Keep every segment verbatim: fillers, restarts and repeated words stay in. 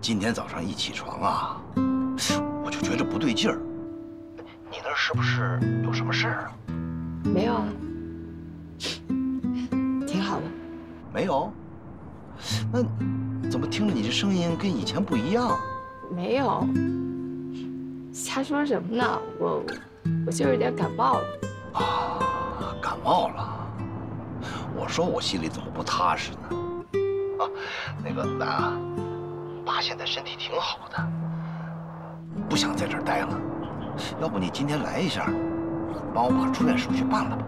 今天早上一起床啊，我就觉着不对劲儿。你那是不是有什么事儿啊？ 没有啊，挺好的。 没有？那怎么听着你这声音跟以前不一样？ 没有，瞎说什么呢？我我就有点感冒了。 啊，感冒了。我说我心里怎么不踏实呢？啊，那个兰啊，爸现在身体挺好的，不想在这儿待了。要不你今天来一下，帮我把住院手续办了吧。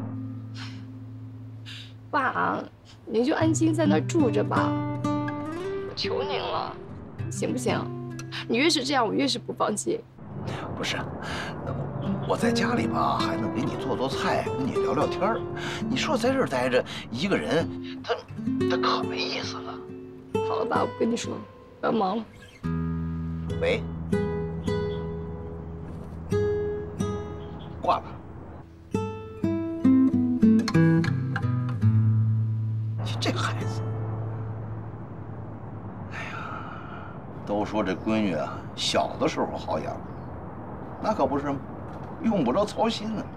爸，您就安心在那儿住着吧，我求您了，行不行？你越是这样，我越是不放心。 不是，我在家里吧，还能给你做做菜，跟你聊聊天儿。你说在这儿待着一个人，他他可没意思了。 好了，爸，我不跟你说了，我要忙了。 喂，挂了。这个孩子，哎呀，都说这闺女啊，小的时候好养，那可不是吗？用不着操心呢。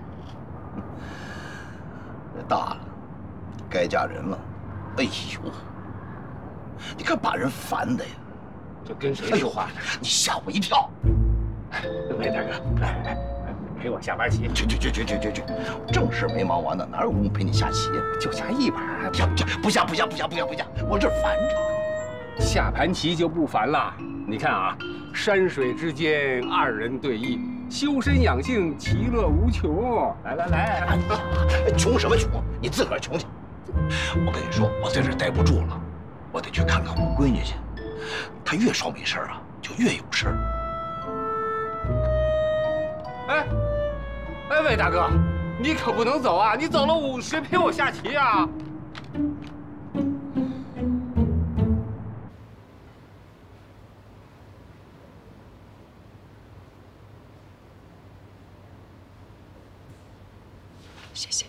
这大了，该嫁人了。哎呦，你看把人烦的呀！ 这跟谁说话呢？ 你吓我一跳！ 哎，魏大哥，来来，陪我下盘棋。 去去去去去去去！正事没忙完呢，哪有功夫陪你下棋呀？ 就下一盘。 不下不下不下不下不下不下！我这烦着。 下盘棋就不烦了。你看啊，山水之间，二人对弈，修身养性，其乐无穷。来来来， 哎呀，穷什么穷？你自个儿穷去！我跟你说，我在这儿待不住了，我得去看看我闺女去。她越说没事啊，就越有事儿。 哎，哎，魏大哥，你可不能走啊！你走了，谁陪我下棋啊？ 谢谢。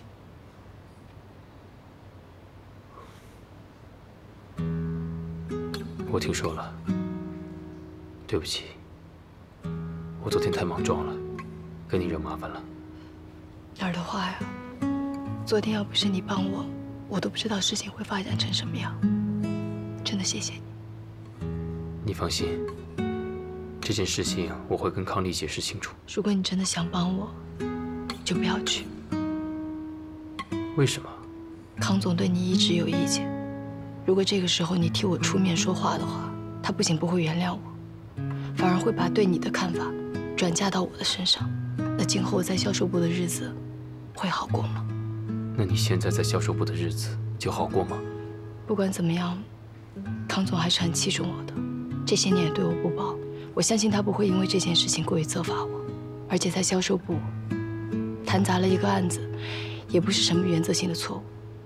我听说了，对不起，我昨天太莽撞了，给你惹麻烦了。 哪儿的话呀？昨天要不是你帮我，我都不知道事情会发展成什么样。真的谢谢你。 你放心，这件事情我会跟康丽解释清楚。 如果你真的想帮我，就不要去。 为什么？ 康总对你一直有意见。如果这个时候你替我出面说话的话，他不仅不会原谅我，反而会把对你的看法转嫁到我的身上。那今后我在销售部的日子会好过吗？ 那你现在在销售部的日子就好过吗？ 不管怎么样，康总还是很器重我的，这些年也对我不薄。我相信他不会因为这件事情过于责罚我，而且在销售部谈砸了一个案子，也不是什么原则性的错误。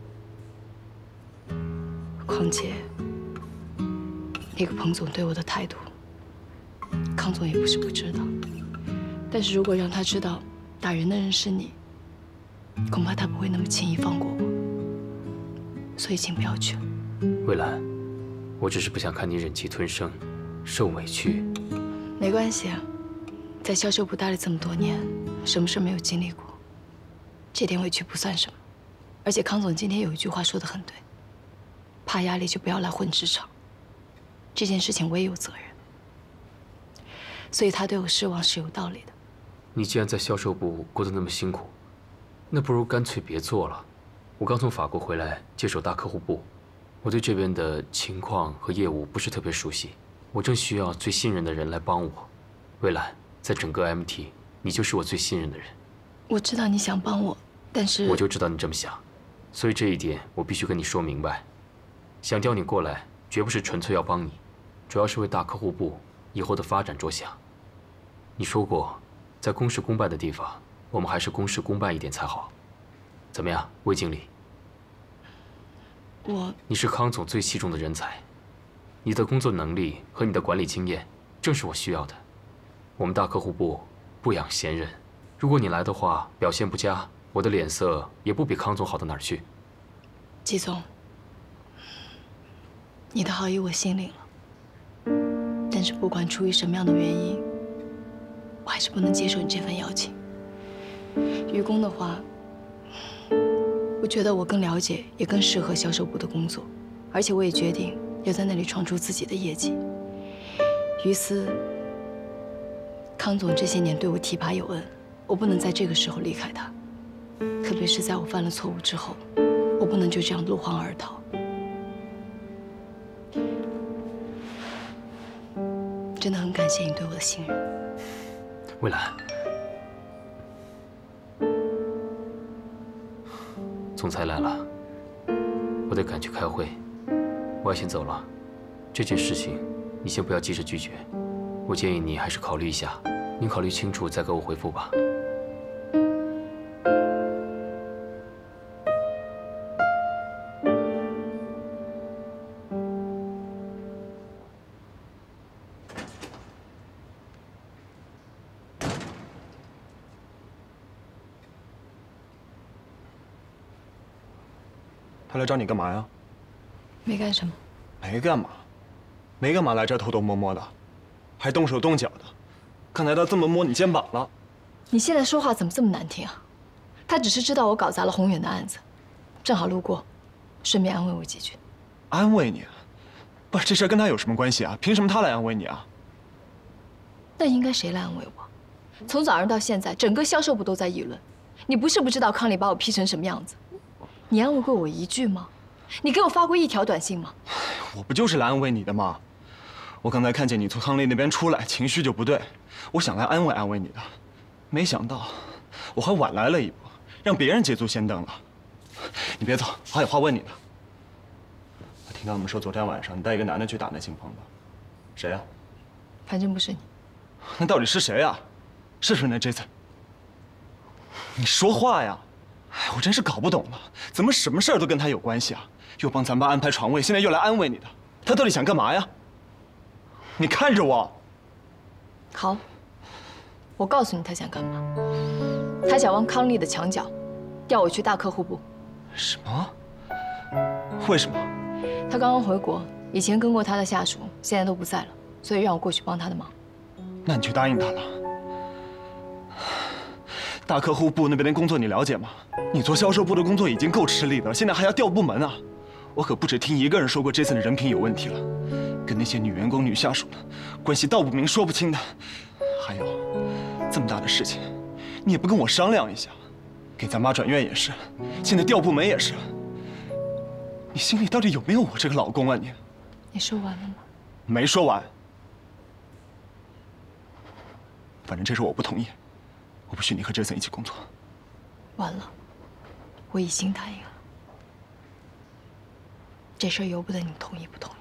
况且，那个彭总对我的态度，康总也不是不知道。但是如果让他知道打人的人是你，恐怕他不会那么轻易放过我。所以，请不要去了。 蔚蓝，我只是不想看你忍气吞声，受委屈。 没关系啊，在销售部待了这么多年，什么事没有经历过，这点委屈不算什么。而且康总今天有一句话说得很对。怕压力就不要来混职场，这件事情我也有责任，所以他对我失望是有道理的。 你既然在销售部过得那么辛苦，那不如干脆别做了。我刚从法国回来接手大客户部，我对这边的情况和业务不是特别熟悉，我正需要最信任的人来帮我。蔚蓝，在整个 M T， 你就是我最信任的人。 我知道你想帮我，但是我就知道你这么想，所以这一点我必须跟你说明白。想调你过来，绝不是纯粹要帮你，主要是为大客户部以后的发展着想。你说过，在公事公办的地方，我们还是公事公办一点才好。怎么样，魏经理？ 我…… 你是康总最器重的人才，你的工作能力和你的管理经验，正是我需要的。我们大客户部不养闲人，如果你来的话，表现不佳，我的脸色也不比康总好到哪儿去。 季总。你的好意我心领了，但但是不管出于什么样的原因，我还是不能接受你这份邀请。于公的话，我觉得我更了解，也更适合销售部的工作，而且我也决定要在那里闯出自己的业绩。于私，康总这些年对我提拔有恩，我不能在这个时候离开他，特别是在我犯了错误之后，我不能就这样落荒而逃。真的很感谢你对我的信任， 蔚蓝。总裁来了，我得赶去开会，我要先走了。这件事情你先不要急着拒绝，我建议你还是考虑一下，你考虑清楚再给我回复吧。 他来找你干嘛呀？ 没干什么。 没干嘛，没干嘛来这儿偷偷摸摸的，还动手动脚的。刚才他这么摸你肩膀了。 你现在说话怎么这么难听啊？他只是知道我搞砸了宏远的案子，正好路过，顺便安慰我几句。 安慰你？不是，这事儿跟他有什么关系啊？凭什么他来安慰你啊？ 那应该谁来安慰我？从早上到现在，整个销售部都在议论，你不是不知道康里把我批成什么样子。你安慰过我一句吗？你给我发过一条短信吗？ 我不就是来安慰你的吗？我刚才看见你从康丽那边出来，情绪就不对，我想来安慰安慰你的，没想到我还晚来了一步，让别人捷足先登了。你别走，我还有话问你呢。我听到他们说昨天晚上你带一个男的去打那姓彭的，谁呀？ 反正不是你。 那到底是谁呀？是不是那 Jason？ 你说话呀！哎，我真是搞不懂了，怎么什么事儿都跟他有关系啊？又帮咱爸安排床位，现在又来安慰你的，他到底想干嘛呀？你看着我。 好，我告诉你他想干嘛。他想往康丽的墙角，调我去大客户部。 什么？为什么？ 他刚刚回国，以前跟过他的下属现在都不在了，所以让我过去帮他的忙。 那你就答应他了。大客户部那边的工作你了解吗？你做销售部的工作已经够吃力的，现在还要调部门啊！我可不止听一个人说过 Jason 的人品有问题了，跟那些女员工、女下属的关系道不明说不清的。还有，这么大的事情，你也不跟我商量一下，给咱妈转院也是，现在调部门也是。你心里到底有没有我这个老公啊你？ 你说完了吗？ 没说完。反正这事我不同意。我不许你和 Jason 一起工作。 完了，我已经答应了。这事儿由不得你同意不同意。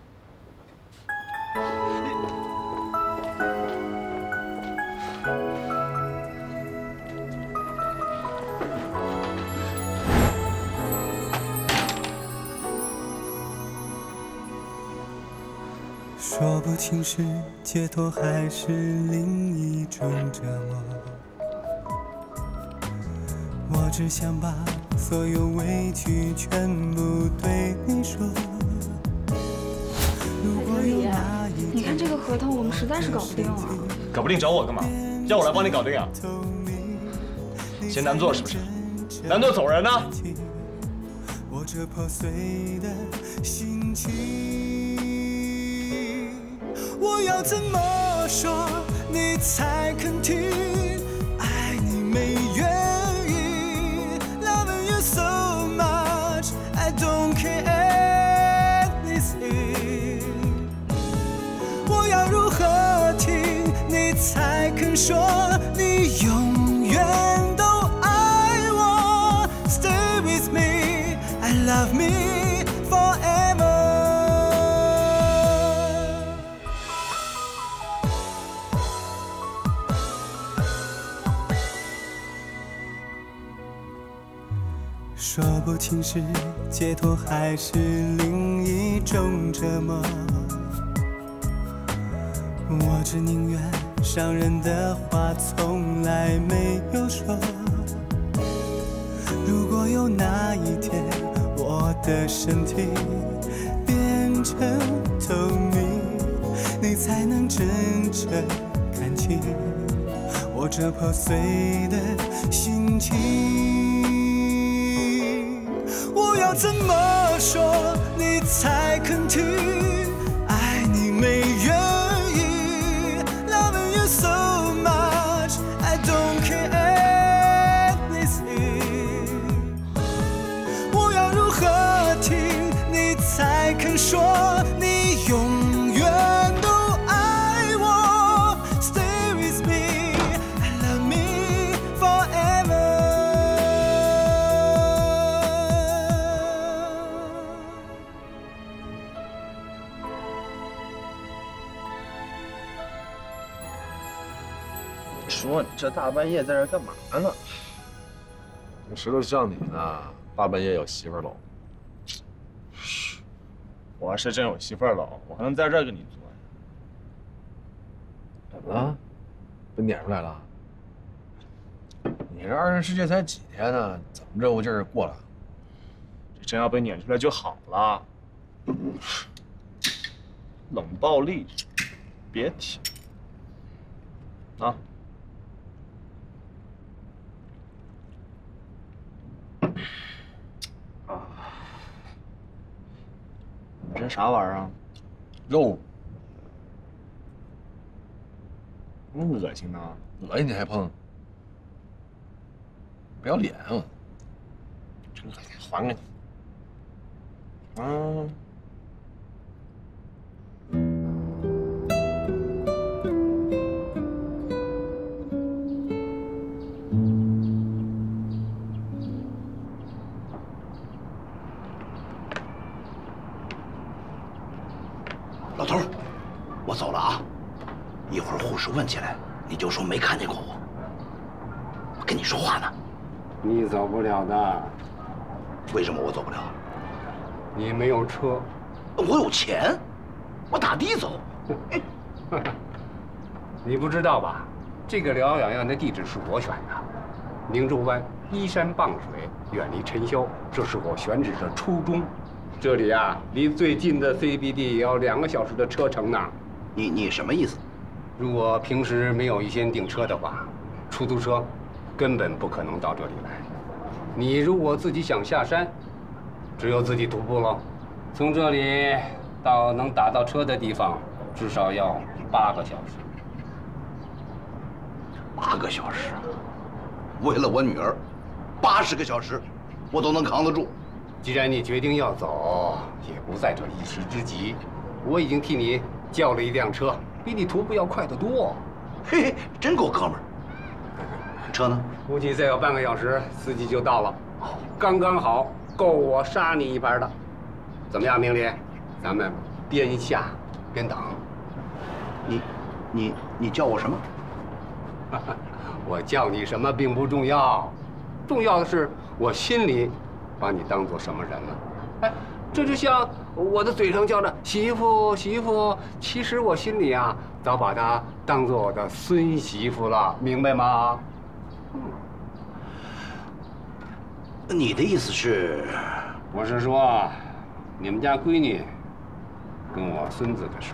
说不清是解脱还是另一种折磨。我只想把所有委屈全部对你说。 小李，你看这个合同，我们实在是搞不定啊。 搞不定找我干嘛？要我来帮你搞定啊？嫌难做是不是？难做走人啊！ 我这破碎的心情，我要怎么说你才肯听？爱你没原因。So much, I don't care anything。我要如何听你才肯说你永远都爱我 ？Stay with me, I love me forever。说不清是解脱还是另一种折磨，我只宁愿伤人的话从来没有说。如果有那一天我的身体变成透明，你才能真正看清我这破碎的心情。我要怎么说你才肯听？爱你没原因 ，Loving you so much, I don't care anything。我要如何听你才肯说你永远都爱我 ？Stay with me, love me forever。 说你这大半夜在这干嘛呢？ 石头像你呢，大半夜有媳妇儿搂。 我要是真有媳妇儿了，我还能在这儿跟你作呀？ 怎么了？被撵出来了？你这二人世界才几天呢？怎么这股劲儿过来了？ 这真要被撵出来就好了。冷暴力，别提啊！啊！你这啥玩意儿啊？ 肉。 那么恶心呢？ 恶心你还碰？不要脸啊！ 真恶心，还给你。嗯。 老头，我走了啊！一会儿护士问起来，你就说没看见过我。我跟你说话呢。 你走不了的。 为什么我走不了？ 你没有车。 我有钱，我打的走。 你不知道吧？这个疗养院的地址是我选的，明州湾依山傍水，远离尘嚣，这是我选址的初衷。这里啊，离最近的 C B D 也要两个小时的车程呢。 你你什么意思？ 如果平时没有预先订车的话，出租车根本不可能到这里来。你如果自己想下山，只有自己徒步了。从这里到能打到车的地方，至少要八个小时。 八个小时，为了我女儿，八十个小时，我都能扛得住。 既然你决定要走，也不在这一时之急。我已经替你叫了一辆车，比你徒步要快得多。 嘿嘿，真够哥们儿。车呢？ 估计再有半个小时，司机就到了，刚刚好够我杀你一盘的。怎么样，明理？咱们边下边等。 你，你，你叫我什么？ 我叫你什么并不重要，重要的是我心里把你当做什么人了。哎，这就像我的嘴上叫着媳妇媳妇，其实我心里啊早把她当做我的孙媳妇了，明白吗？ 你的意思是？ 我是说，你们家闺女跟我孙子的事。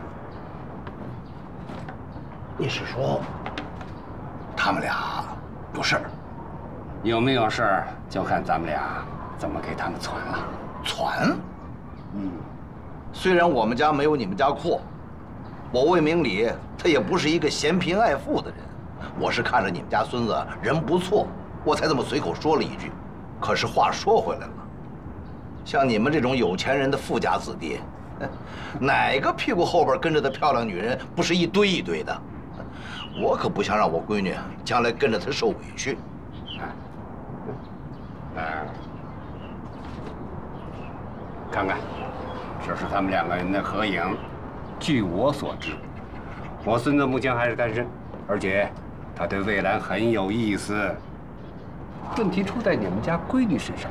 你是说，他们俩有事儿？ 有没有事儿，就看咱们俩怎么给他们传了。 传？嗯，虽然我们家没有你们家阔，我魏明礼他也不是一个嫌贫爱富的人。我是看着你们家孙子人不错，我才这么随口说了一句。可是话说回来了，像你们这种有钱人的富家子弟，哪个屁股后边跟着的漂亮女人不是一堆一堆的？我可不想让我闺女将来跟着他受委屈。 哎，看看，这是他们两个人的合影。据我所知，我孙子目前还是单身，而且他对魏兰很有意思。问题出在你们家闺女身上。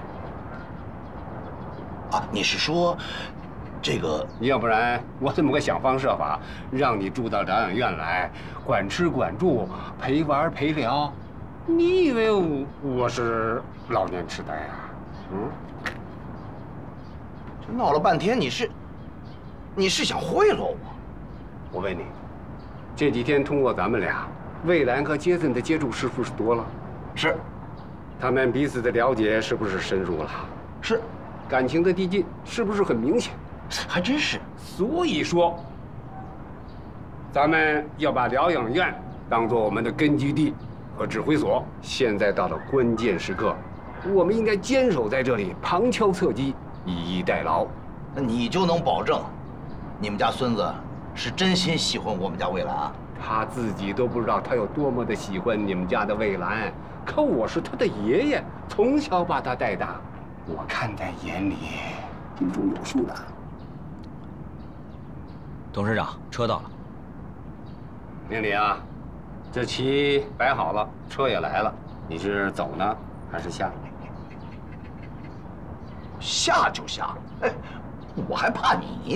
啊，你是说，这个？ 要不然我怎么会想方设法让你住到疗养院来，管吃管住，陪玩陪聊？你以为我我是老年痴呆啊？嗯？ 这闹了半天，你是，你是想贿赂我？ 我问你， 这几天通过咱们俩，魏兰和杰森的接触是不是多了？ 是。 他们彼此的了解是不是深入了？ 是。 感情的递进是不是很明显？ 还真是。 所以说，咱们要把疗养院当做我们的根据地和指挥所。现在到了关键时刻，我们应该坚守在这里，旁敲侧击，以逸待劳。 那你就能保证，你们家孙子是真心喜欢我们家魏兰啊？ 他自己都不知道他有多么的喜欢你们家的魏兰，可我是他的爷爷，从小把他带大，我看在眼里，心中有数的。 董事长，车到了。 经理啊，这棋摆好了，车也来了，你是走呢，还是下？ 下就下，哎，我还怕你？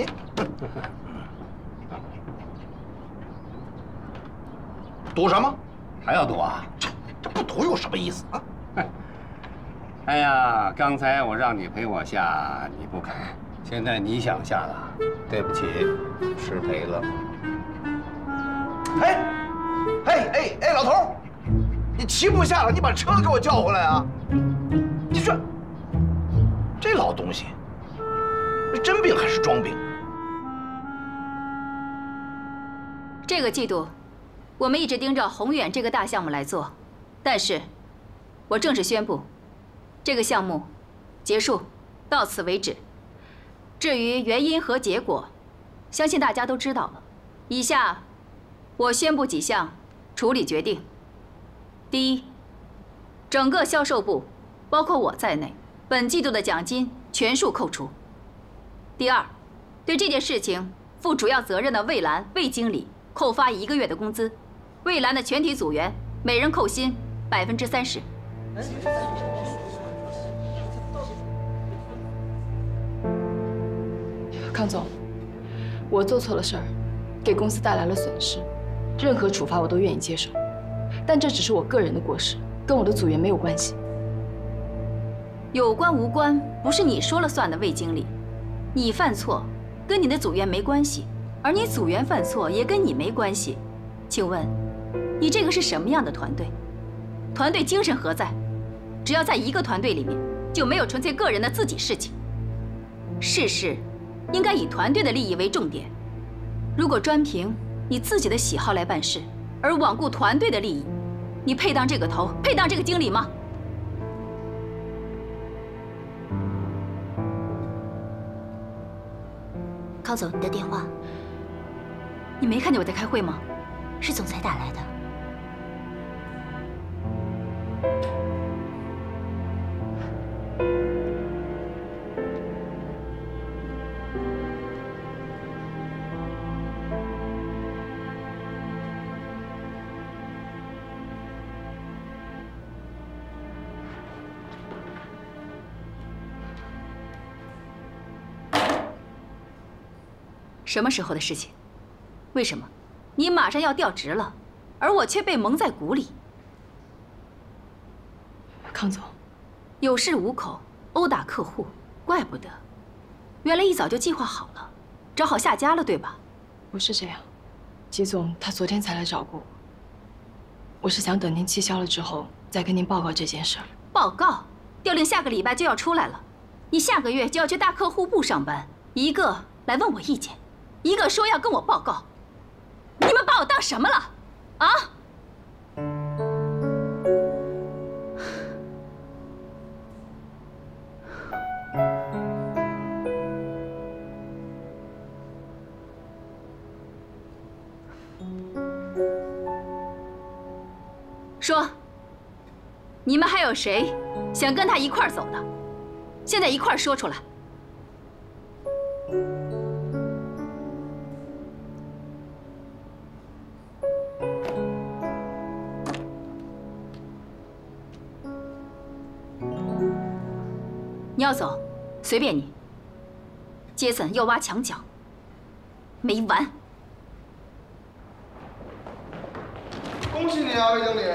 赌什么？ 还要赌啊？ 这这不赌有什么意思啊？ 哎呀，刚才我让你陪我下，你不肯，现在你想下了，对不起，失陪了。 哎，哎哎哎，老头，你棋不下了，你把车给我叫回来啊！你说这老东西，是真病还是装病？ 这个季度，我们一直盯着宏远这个大项目来做，但是，我正式宣布，这个项目结束，到此为止。至于原因和结果，相信大家都知道了。以下，我宣布几项处理决定。第一，整个销售部，包括我在内，本季度的奖金全数扣除。第二，对这件事情负主要责任的魏兰魏经理扣发一个月的工资，魏兰的全体组员每人扣薪百分之三十。 康总，我做错了事儿，给公司带来了损失，任何处罚我都愿意接受，但这只是我个人的过失，跟我的组员没有关系。 有关无关不是你说了算的，魏经理，你犯错跟你的组员没关系，而你组员犯错也跟你没关系。请问，你这个是什么样的团队？团队精神何在？只要在一个团队里面，就没有纯粹个人的自己事情。事事应该以团队的利益为重点。如果专凭你自己的喜好来办事，而罔顾团队的利益，你配当这个头，配当这个经理吗？ 康总，你的电话。 你没看见我在开会吗？ 是总裁打来的。 什么时候的事情？为什么你马上要调职了，而我却被蒙在鼓里？ 康总， 有恃无恐，殴打客户，怪不得，原来一早就计划好了，找好下家了，对吧？ 不是这样，季总他昨天才来找过我，我是想等您绩效了之后再跟您报告这件事儿。 报告？调令下个礼拜就要出来了，你下个月就要去大客户部上班，一个来问我意见，一个说要跟我报告，你们把我当什么了？啊？说，你们还有谁想跟他一块儿走的？现在一块儿说出来。你要走，随便你。杰森要挖墙角，没完！ 恭喜你啊，魏经理！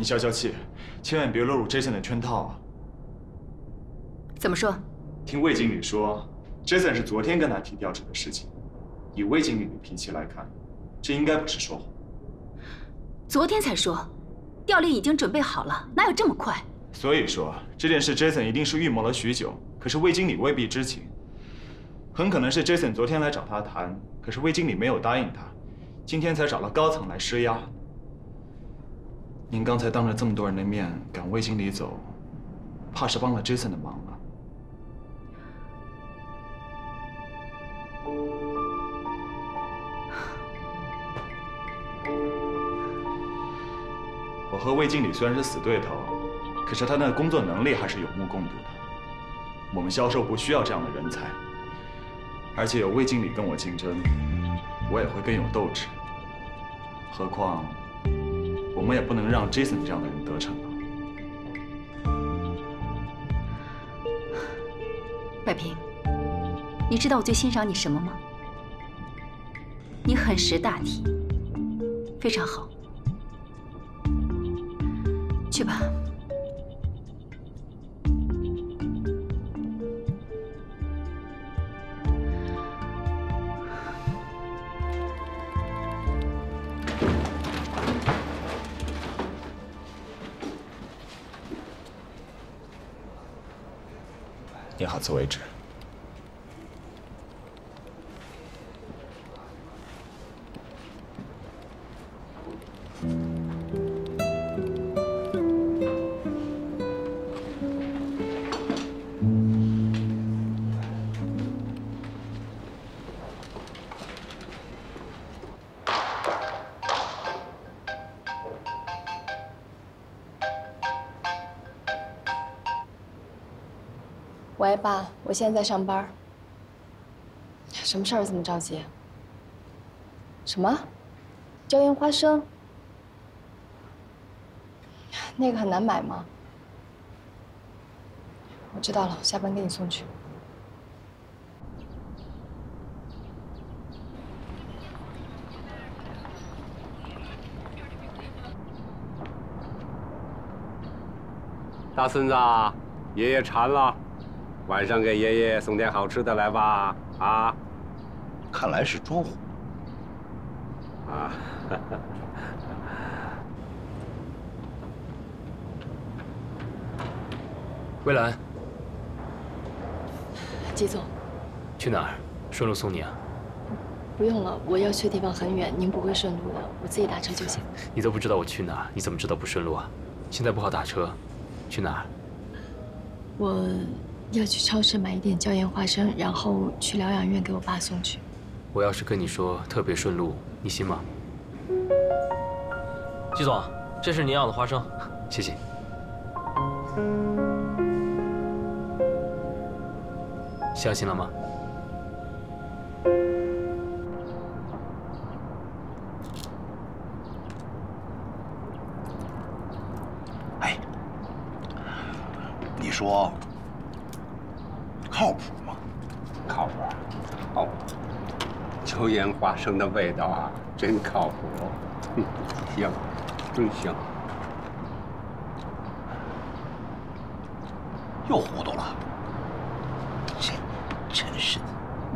你消消气，千万别落入 Jason 的圈套啊！ 怎么说？ 听魏经理说 ，Jason 是昨天跟他提调职的事情。以魏经理的脾气来看，这应该不是说谎。 昨天才说，调令已经准备好了，哪有这么快？ 所以说这件事 Jason 一定是预谋了许久，可是魏经理未必知情。很可能是 Jason 昨天来找他谈，可是魏经理没有答应他，今天才找了高层来施压。您刚才当着这么多人的面赶魏经理走，怕是帮了 Jason 的忙了。我和魏经理虽然是死对头，可是他的工作能力还是有目共睹的。我们销售部需要这样的人才，而且有魏经理跟我竞争，我也会更有斗志。何况，我们也不能让 Jason 这样的人得逞啊。 百平，你知道我最欣赏你什么吗？你很识大体，非常好。去吧。 你好，自为之。 喂，爸，我现在在上班。什么事儿这么着急？什么？椒盐花生？那个很难买吗？我知道了，我下班给你送去。 大孙子，爷爷馋了。 晚上给爷爷送点好吃的来吧，啊！ 看来是装糊啊！ 魏兰， 季总， 去哪儿？顺路送你啊？ 不用了，我要去的地方很远，您不会顺路的，我自己打车就行。 你都不知道我去哪儿，你怎么知道不顺路啊？现在不好打车，去哪儿？ 我。 要去超市买一点椒盐花生，然后去疗养院给我爸送去。 我要是跟你说特别顺路，你信吗？ 季总，这是您要的花生， 谢谢。相信了吗？ 哎，你说。 靠谱吗？ 靠谱，靠谱。椒盐花生的味道啊，真靠谱。嗯，香，真香。 又糊涂了，这真是的。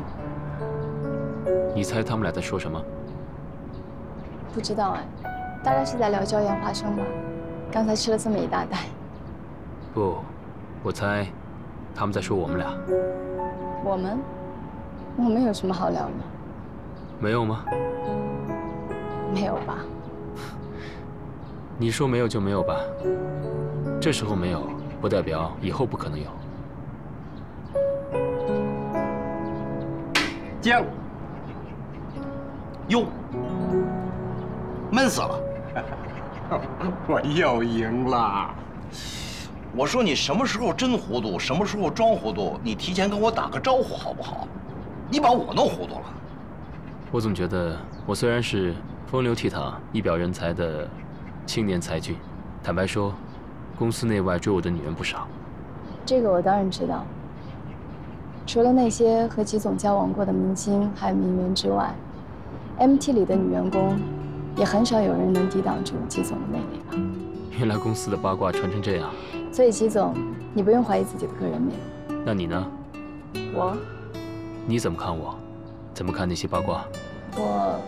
你猜他们俩在说什么？ 不知道哎，大概是在聊椒盐花生吧。刚才吃了这么一大袋。 不，我猜。 他们在说我们俩， 我们，我们有什么好聊的？ 没有吗？ 没有吧？ 你说没有就没有吧。这时候没有，不代表以后不可能有。 姜， 哟，闷死了！ 我又赢了。 我说你什么时候真糊涂，什么时候装糊涂，你提前跟我打个招呼好不好？你把我弄糊涂了。 我总觉得我虽然是风流倜傥、一表人才的青年才俊，坦白说，公司内外追我的女人不少。 这个我当然知道。除了那些和季总交往过的明星还有名媛之外 ，M T 里的女员工也很少有人能抵挡住季总的魅力吧？ 原来公司的八卦传成这样。 所以齐总，你不用怀疑自己的个人魅力。 那你呢？ 我， 你怎么看我？怎么看那些八卦？ 我，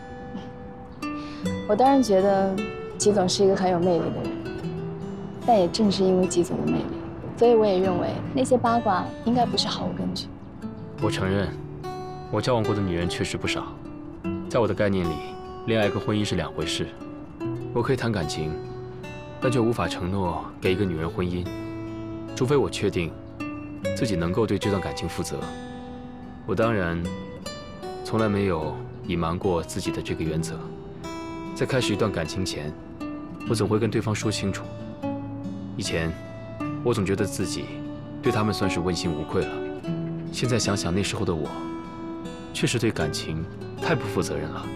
我当然觉得齐总是一个很有魅力的人，但也正是因为齐总的魅力，所以我也认为那些八卦应该不是毫无根据。 我承认，我交往过的女人确实不少。在我的概念里，恋爱跟婚姻是两回事。我可以谈感情，但却无法承诺给一个女人婚姻，除非我确定自己能够对这段感情负责。我当然从来没有隐瞒过自己的这个原则。在开始一段感情前，我总会跟对方说清楚。以前，我总觉得自己对他们算是问心无愧了。现在想想，那时候的我，确实对感情太不负责任了。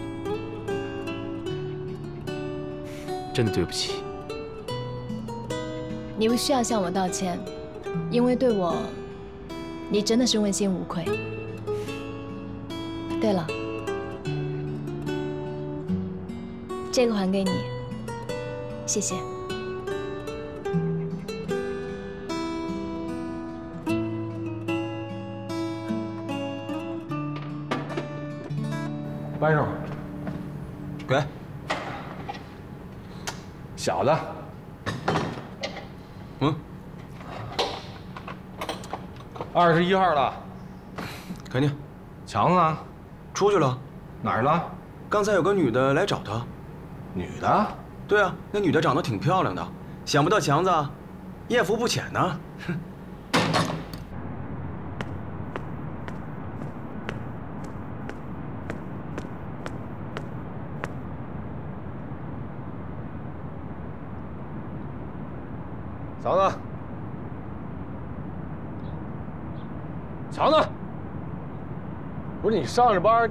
真的对不起。 你不需要向我道歉，因为对我，你真的是问心无愧。对了，这个还给你，谢谢。 班叔， 给。 小的。 嗯。 二十一号了。 给你。 强子呢？ 出去了。 哪儿了？ 刚才有个女的来找他。 女的？ 对啊，那女的长得挺漂亮的，想不到强子艳福不浅呢。哼。 强子，强子，不是你上着班。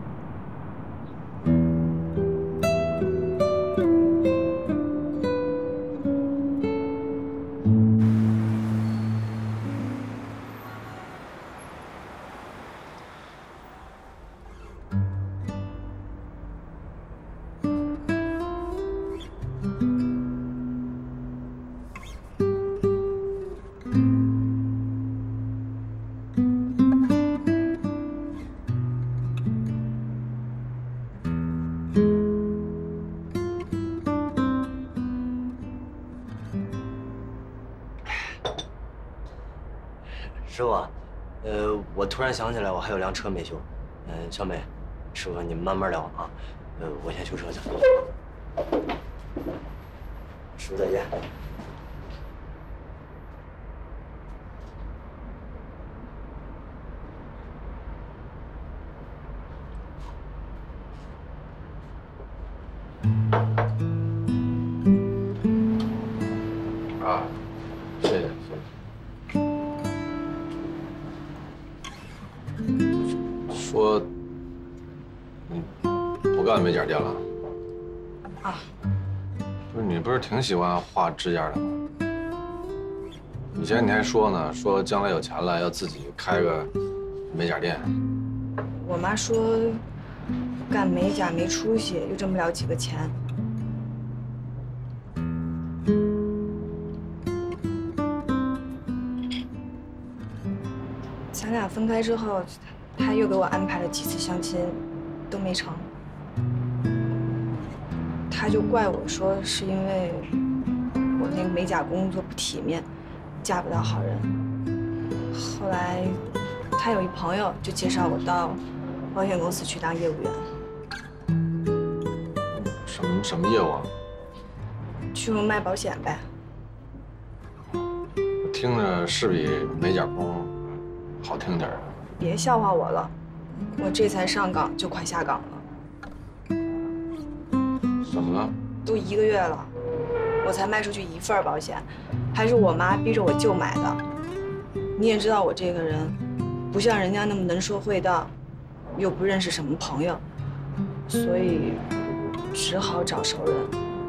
师傅，呃，我突然想起来，我还有辆车没修。嗯、呃，小美，师傅你们慢慢聊啊。呃，我先修车去。师傅再见。 啊，谢谢谢谢。说你不干美甲店了？ 啊， 不是你不是挺喜欢画指甲的吗？以前你还说呢，说将来有钱了要自己开个美甲店。 我妈说干美甲没出息，又挣不了几个钱。咱俩分开之后，她又给我安排了几次相亲，都没成。她就怪我说是因为我那个美甲工作不体面，嫁不到好人。后来她有一朋友就介绍我到保险公司去当业务员。 什么什么业务啊？ 去卖保险呗。 听着是比美甲工好听点儿。 别笑话我了，我这才上岗就快下岗了。 怎么了？ 都一个月了，我才卖出去一份保险，还是我妈逼着我舅买的。你也知道我这个人，不像人家那么能说会道，又不认识什么朋友，所以只好找熟人。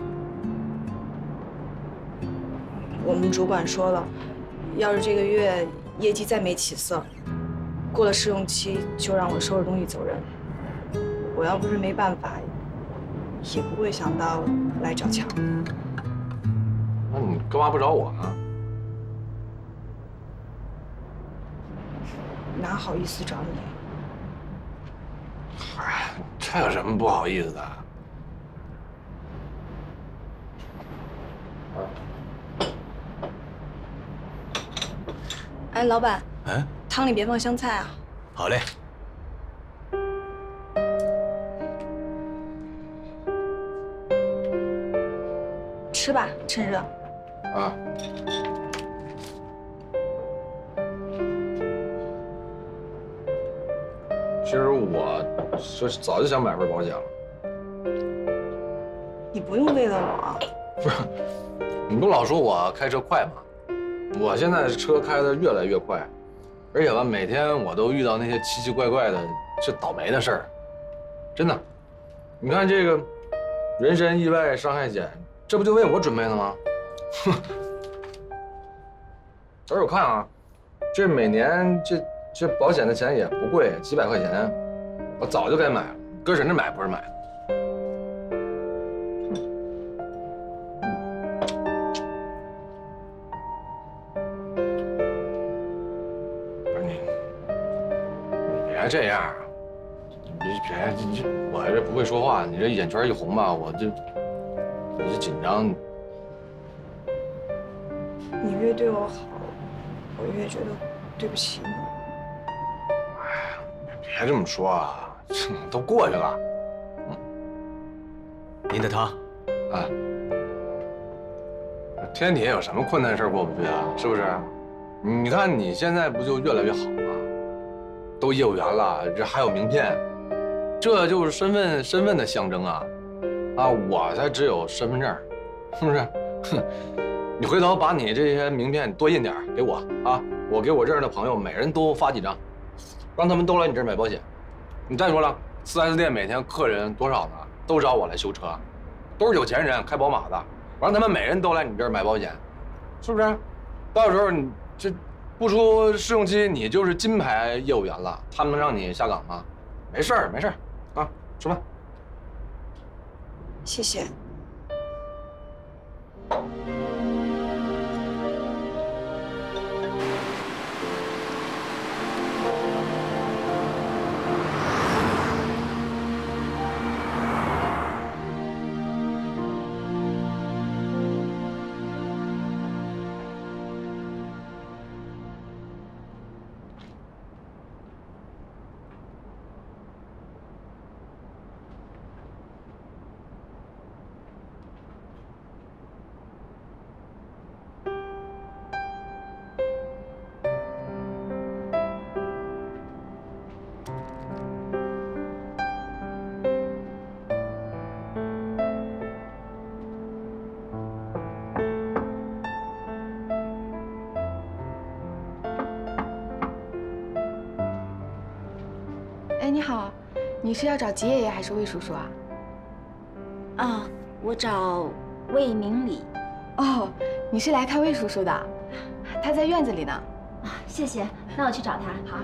我们主管说了，要是这个月业绩再没起色，过了试用期就让我收拾东西走人。我要不是没办法，也不会想到来找强。 干嘛不找我呢？ 哪好意思找你？ 哎，这有什么不好意思的？ 哎，老板， 嗯， 汤里别放香菜啊。 好嘞。 吃吧，趁热。 啊。其实我说早就想买份保险了。 你不用为了我。 不是，你不老说我开车快吗？我现在车开的越来越快，而且吧，每天我都遇到那些奇奇怪怪的、这倒霉的事儿。真的，你看这个人身意外伤害险，这不就为我准备的吗？哼。而且我看啊，这每年这这保险的钱也不贵，几百块钱，我早就该买了，搁人这买不是买。这样，你别你这我这不会说话，你这眼圈一红吧，我就我就紧张。 你越对我好，我越觉得对不起你。 哎呀，别这么说啊，都过去了。嗯， 您的汤， 啊，天底下有什么困难事过不去啊？是不是？你看你现在不就越来越好吗？都业务员了，这还有名片，这就是身份身份的象征啊！啊，我才只有身份证，是不是？哼，你回头把你这些名片多印点给我啊！我给我认识的朋友每人都发几张，让他们都来你这儿买保险。你再说了，四 S 店每天客人多少呢？都找我来修车，都是有钱人开宝马的，我让他们每人都来你这儿买保险，是不是？到时候你这。不出试用期，你就是金牌业务员了，他们能让你下岗吗？没事儿，没事儿，啊，吃饭。 谢谢。 哎，你好，你是要找吉爷爷还是魏叔叔啊？ 啊，我找魏明礼。 哦，你是来看魏叔叔的，他在院子里呢。 啊，谢谢，那我去找他。好。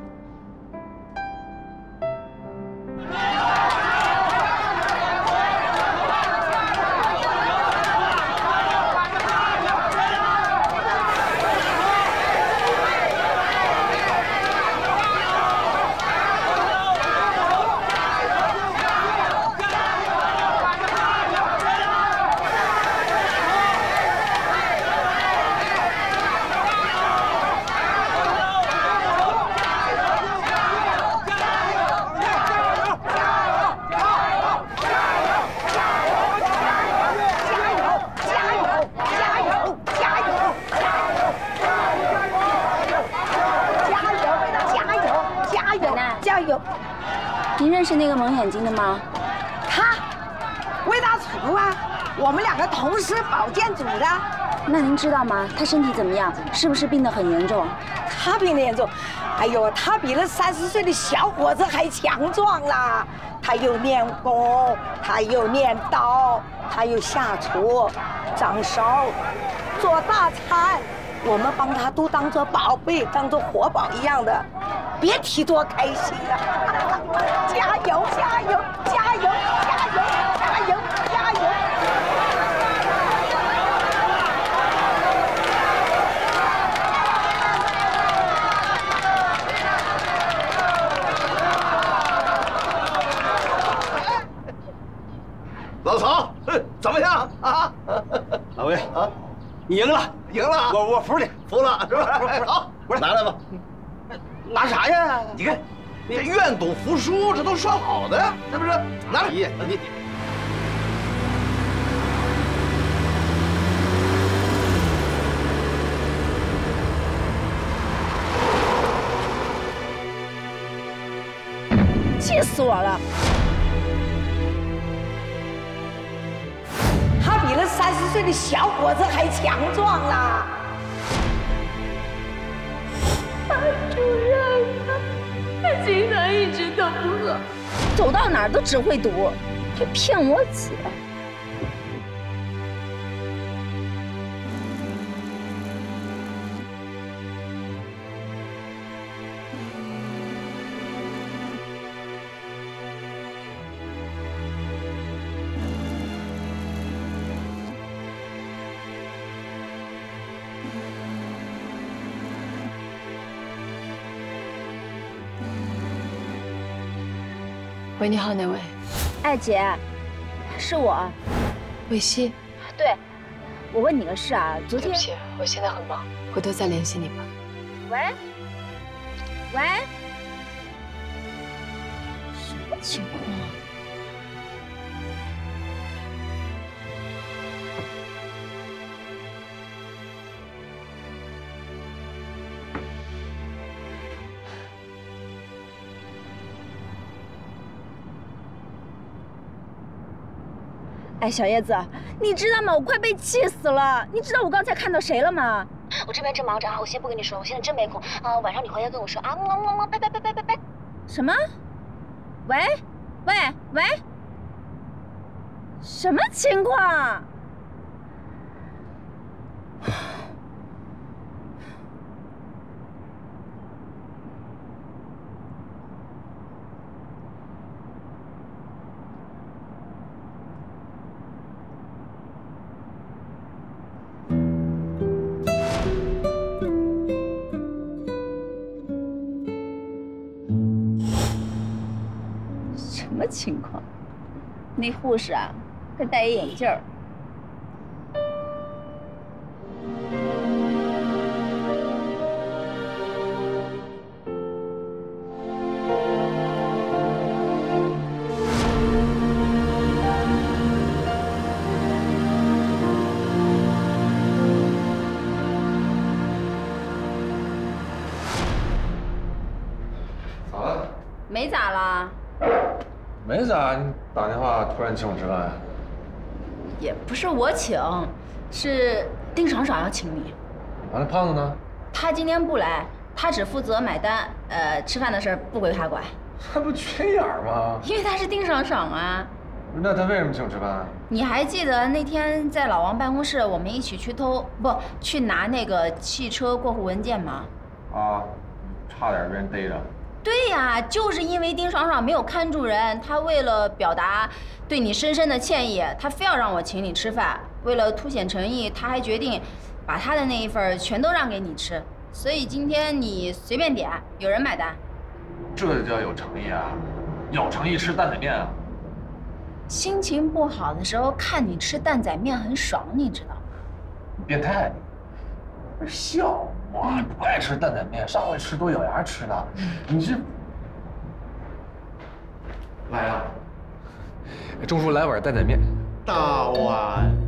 您认识那个蒙眼睛的吗？ 他，魏大厨啊，我们两个同是保健组的。 那您知道吗？他身体怎么样？是不是病得很严重？ 他病得严重，哎呦，他比那三十岁的小伙子还强壮啦！他又练功，他又练刀，他又下厨、掌勺、做大餐，我们帮他都当做宝贝，当做活宝一样的，别提多开心啊！加油，加油，加油，加油，加油，加油！ 怎么样啊？ 老魏啊，你赢了， 赢了， 我我服你， 服了是吧？好，不是拿来吧。 拿啥呀？ 你看，你愿赌服输，这都说好的，是不是？拿来，你你。 气死我了！ 他比那三十岁的小伙子还强壮啦！ 主任，他经常一直都不好，走到哪儿都只会赌，还骗我姐。 喂，你好，哪位？ 哎，姐，是我， 伟熙。 对，我问你个事啊，昨天…… 对不起，我现在很忙，回头再联系你吧。 喂，喂，什么情况？ 哎，小叶子，你知道吗？我快被气死了！你知道我刚才看到谁了吗？ 我这边正忙着啊，我先不跟你说，我现在真没空啊。晚上你回来跟我说啊，么么么，拜拜拜拜拜拜。 什么？喂，喂喂，什么情况？什么情况？那护士啊，还戴一眼镜儿。 咋了？ 没咋了。 没咋，你打电话突然请我吃饭， 也不是我请，是丁爽爽要请你。 啊，那胖子呢？ 他今天不来，他只负责买单，呃，吃饭的事儿不归他管。 他不缺眼吗？ 因为他是丁爽爽啊。 那他为什么请我吃饭？ 你还记得那天在老王办公室，我们一起去偷不去拿那个汽车过户文件吗？ 啊，差点被人逮着。 对呀，就是因为丁爽爽没有看住人，他为了表达对你深深的歉意，他非要让我请你吃饭。为了凸显诚意，他还决定把他的那一份全都让给你吃。所以今天你随便点，有人买单。 这叫有诚意啊！有诚意吃担仔面啊！ 心情不好的时候看你吃担仔面很爽，你知道吗？ 你变态！不是笑。 我不爱吃担仔面，上回吃都咬牙吃的。你这来了，钟叔来碗担仔面， 大碗。